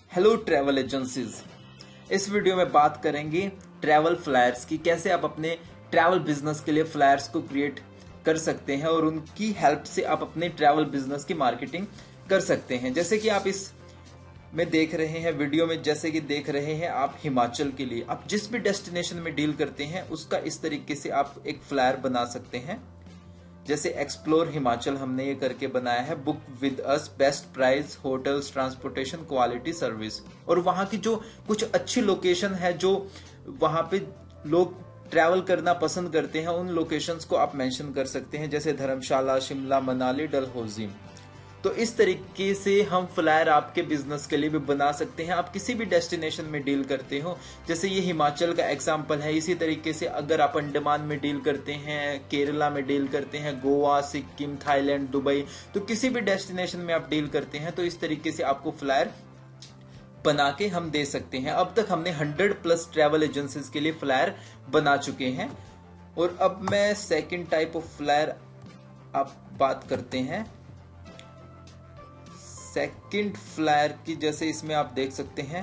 Hello travel agencies. इस video में बात करेंगे ट्रैवल फ्लायर्स की, कैसे आप अपने ट्रैवल बिजनेस के लिए फ्लायर्स को क्रिएट कर सकते हैं और उनकी हेल्प से आप अपने ट्रैवल बिजनेस की मार्केटिंग कर सकते हैं। जैसे कि आप इस में देख रहे हैं वीडियो में, जैसे कि देख रहे हैं आप हिमाचल के लिए, आप जिस भी डेस्टिनेशन में डील करते हैं उसका इस तरीके से आप एक फ्लायर बना सकते हैं। जैसे एक्सप्लोर हिमाचल हमने ये करके बनाया है, book with us, best price, hotels, transportation, quality service. और वहां की जो कुछ अच्छी लोकेशन है जो वहां पे लोग ट्रैवल करना पसंद करते हैं, उन लोकेशंस को आप मेंशन कर सकते हैं, जैसे धर्मशाला, शिमला, मनाली, डलहौजी। तो इस तरीके से हम फ्लायर आपके बिजनेस के लिए भी बना सकते हैं। आप किसी भी डेस्टिनेशन में डील करते हो, जैसे ये हिमाचल का एग्जांपल है, इसी तरीके से अगर आप अंडमान में डील करते हैं, केरला में डील करते हैं, गोवा, सिक्किम, थाईलैंड, दुबई, तो किसी भी डेस्टिनेशन में आप डील करते हैं तो इस तरीके से आपको फ्लायर बना के हम दे सकते हैं। अब तक हमने 100+ ट्रैवल एजेंसीज के लिए फ्लायर बना चुके हैं। और अब मैं सेकेंड टाइप ऑफ फ्लायर आप बात करते हैं। सेकंड फ्लायर की, जैसे इसमें आप देख सकते हैं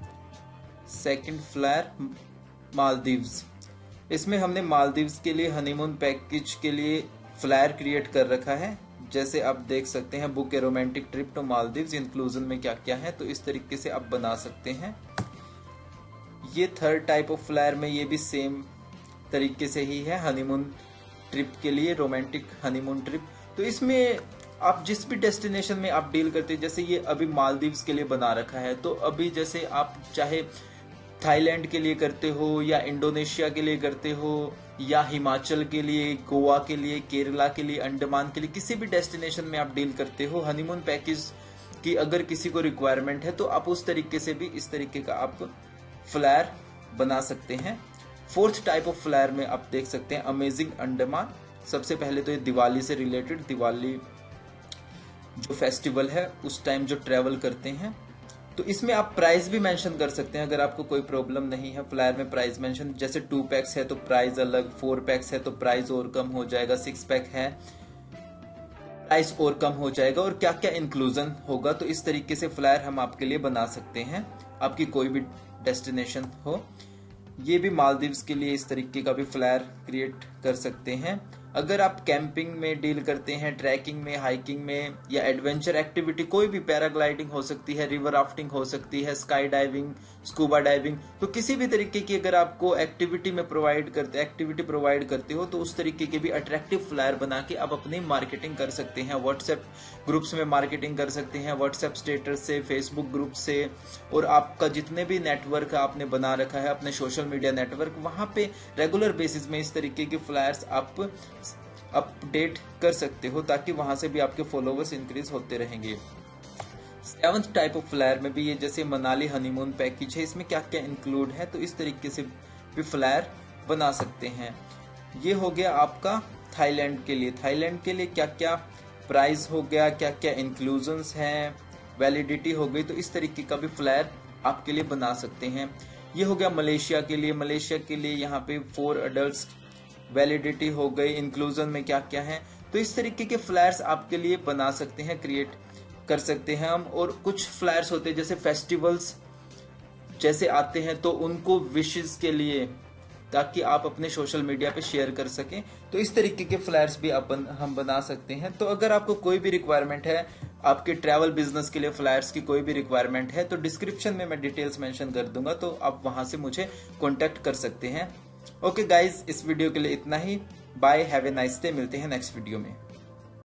सेकंड फ्लायर मालदीव्स। इसमें हमने मालदीव्स के लिए हनीमून पैकेज के लिए फ्लायर क्रिएट कर रखा है। जैसे आप देख सकते हैं, book a romantic trip to Maldives, inclusion में क्या क्या है, तो इस तरीके से आप बना सकते हैं। ये थर्ड टाइप ऑफ फ्लायर में ये भी सेम तरीके से ही है, हनीमून ट्रिप के लिए, रोमांटिक हनीमून ट्रिप। तो इसमें आप जिस भी डेस्टिनेशन में आप डील करते हैं, जैसे ये अभी मालदीव्स के लिए बना रखा है, तो अभी जैसे आप चाहे थाईलैंड के लिए करते हो या इंडोनेशिया के लिए करते हो या हिमाचल के लिए, गोवा के लिए, केरला के लिए, अंडमान के लिए, किसी भी डेस्टिनेशन में आप डील करते हो, हनीमून पैकेज की अगर किसी को रिक्वायरमेंट है तो आप उस तरीके से भी इस तरीके का आप फ्लायर बना सकते हैं। फोर्थ टाइप ऑफ फ्लायर में आप देख सकते हैं अमेजिंग अंडमान। सबसे पहले तो ये दिवाली से रिलेटेड, दिवाली जो फेस्टिवल है उस टाइम जो ट्रैवल करते हैं, तो इसमें आप प्राइस भी मेंशन कर सकते हैं अगर आपको कोई प्रॉब्लम नहीं है फ्लायर में प्राइस मेंशन। जैसे 2 पैक्स है तो प्राइस अलग, 4 पैक्स है तो प्राइस और कम हो जाएगा, 6 पैक है प्राइस और कम हो जाएगा, और क्या क्या इंक्लूजन होगा। तो इस तरीके से फ्लायर हम आपके लिए बना सकते हैं, आपकी कोई भी डेस्टिनेशन हो। ये भी मालदीव्स के लिए इस तरीके का भी फ्लायर क्रिएट कर सकते हैं। अगर आप कैंपिंग में डील करते हैं, ट्रैकिंग में, हाइकिंग में या एडवेंचर एक्टिविटी, कोई भी, पैराग्लाइडिंग हो सकती है, रिवर राफ्टिंग हो सकती है, स्काई डाइविंग, स्कूबा डाइविंग, तो किसी भी तरीके की अगर आपको एक्टिविटी प्रोवाइड करते हो तो उस तरीके के भी अट्रैक्टिव फ्लायर बना के आप अपनी मार्केटिंग कर सकते हैं। व्हाट्सएप ग्रुप्स में मार्केटिंग कर सकते हैं, व्हाट्सएप स्टेटस से, फेसबुक ग्रुप से, और आपका जितने भी नेटवर्क आपने बना रखा है, अपने सोशल मीडिया नेटवर्क, वहां पे रेगुलर बेसिस में इस तरीके के फ्लायर्स आप अपडेट कर सकते हो, ताकि वहां से भी आपके फॉलोवर्स इंक्रीज होते रहेंगे। 7th टाइप ऑफ फ्लायर में भी ये, जैसे मनाली हनीमून पैकेज है, इसमें क्या क्या इंक्लूड है, तो इस तरीके से भी फ्लायर बना सकते हैं। ये हो गया आपका थाईलैंड के लिए। थाईलैंड के लिए क्या क्या प्राइस हो गया, क्या क्या इंक्लूजन्स हैं, वैलिडिटी हो गई, तो इस तरीके का भी फ्लायर आपके लिए बना सकते हैं। ये हो गया मलेशिया के लिए। मलेशिया के लिए यहाँ पे 4 अडल्ट वैलिडिटी हो गई, इंक्लूजन में क्या क्या है, तो इस तरीके के फ्लायर्स आपके लिए बना सकते हैं, क्रिएट कर सकते हैं हम। और कुछ फ्लायर्स होते हैं जैसे फेस्टिवल्स जैसे आते हैं तो उनको विशेस के लिए, ताकि आप अपने सोशल मीडिया पे शेयर कर सकें, तो इस तरीके के फ्लायर्स भी हम बना सकते हैं। तो अगर आपको कोई भी रिक्वायरमेंट है, आपके ट्रैवल बिजनेस के लिए फ्लायर्स की कोई भी रिक्वायरमेंट है, तो डिस्क्रिप्शन में मैं डिटेल्स मेंशन कर दूंगा, तो आप वहां से मुझे कॉन्टेक्ट कर सकते हैं। ओके गाइज, इस वीडियो के लिए इतना ही। Bye, have a nice day, मिलते हैं नेक्स्ट वीडियो में।